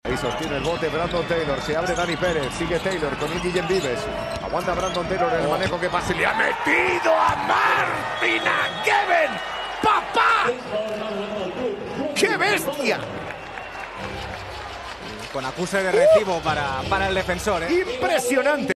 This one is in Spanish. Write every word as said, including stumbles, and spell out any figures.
Y sostiene el bote Brandon Taylor. Se abre Dani Pérez. Sigue Taylor con el Guillem Vives. Aguanta Brandon Taylor en el manejo que pase. Le ha metido a Martin a Kevin. ¡Papá! ¡Qué bestia! Con acuse de recibo para, para el defensor, ¿eh? Impresionante.